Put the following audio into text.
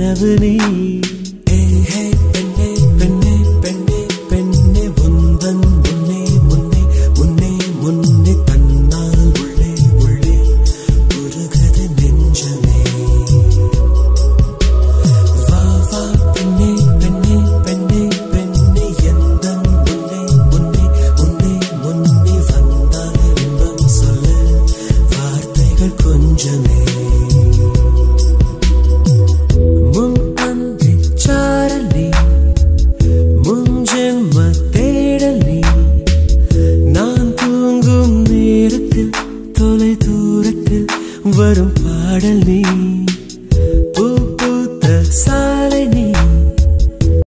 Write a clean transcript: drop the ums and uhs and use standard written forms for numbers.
கனவு நீ. பெண்ணே பெண்ணே பெண்ணே பெண்ணே உந்தன் முன்னே முன்னே முன்னே முன்னே தன்னால் உள்ளே உள்ளே உருகுது நெஞ்சமே. வா வா பெண்ணே பெண்ணே பெண்ணே பெண்ணே எந்தன் முன்னே முன்னே முன்னே முன்னே வந்தால் இன்பம் சொல்ல வார்த்தைகள் கொஞ்சமே.